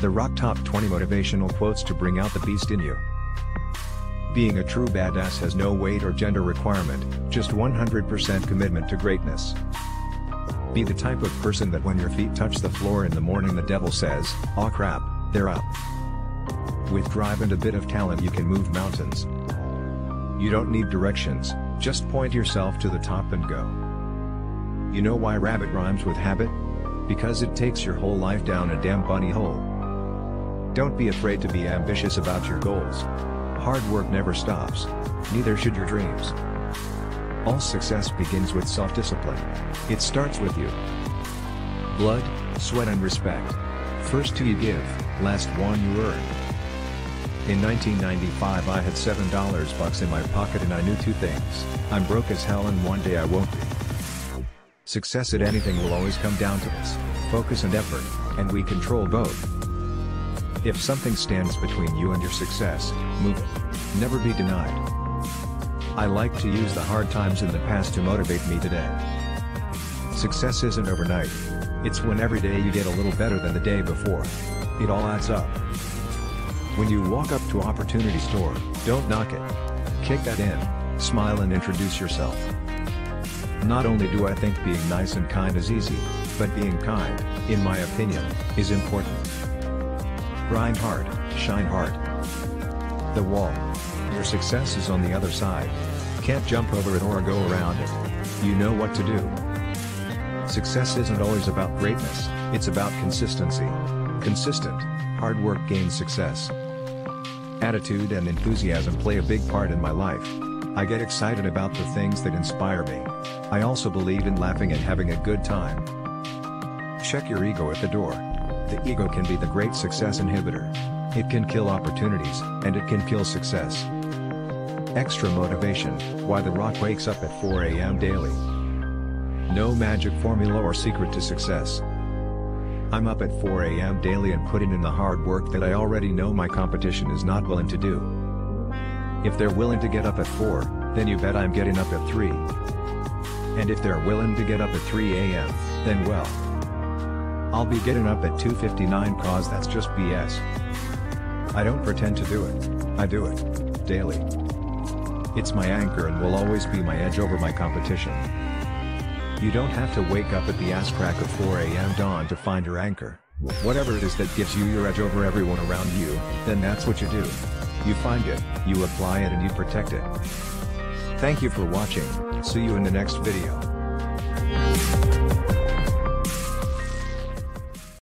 The Rock Top 20 Motivational Quotes to Bring Out the Beast in You. Being a true badass has no weight or gender requirement, just 100% commitment to greatness. Be the type of person that when your feet touch the floor in the morning the devil says, "Aw crap, they're up." With drive and a bit of talent you can move mountains. You don't need directions, just point yourself to the top and go. You know why rabbit rhymes with habit? Because it takes your whole life down a damn bunny hole. Don't be afraid to be ambitious about your goals. Hard work never stops, neither should your dreams. All success begins with self-discipline. It starts with you. Blood, sweat and respect. First two you give, last one you earn. In 1995 I had $7 in my pocket and I knew two things: I'm broke as hell and one day I won't be. Success at anything will always come down to this, focus and effort, and we control both. If something stands between you and your success, move it. Never be denied. I like to use the hard times in the past to motivate me today. Success isn't overnight. It's when every day you get a little better than the day before. It all adds up. When you walk up to Opportunity's door, don't knock it. Kick that in, smile and introduce yourself. Not only do I think being nice and kind is easy, but being kind, in my opinion, is important. Grind hard, shine hard. The wall. Your success is on the other side. Can't jump over it or go around it. You know what to do. Success isn't always about greatness, it's about consistency. Consistent, hard work gains success. Attitude and enthusiasm play a big part in my life. I get excited about the things that inspire me. I also believe in laughing and having a good time. Check your ego at the door. The ego can be the great success inhibitor. It can kill opportunities, and it can kill success. Extra motivation, why The Rock wakes up at 4 a.m. daily. No magic formula or secret to success. I'm up at 4 a.m. daily and putting in the hard work that I already know my competition is not willing to do. If they're willing to get up at 4, then you bet I'm getting up at 3. And if they're willing to get up at 3 a.m., then well, I'll be getting up at 2:59 cause that's just BS. I don't pretend to do it, I do it, daily. It's my anchor and will always be my edge over my competition. You don't have to wake up at the ass crack of 4 a.m. dawn to find your anchor. Whatever it is that gives you your edge over everyone around you, then that's what you do. You find it, you apply it and you protect it. Thank you for watching, see you in the next video.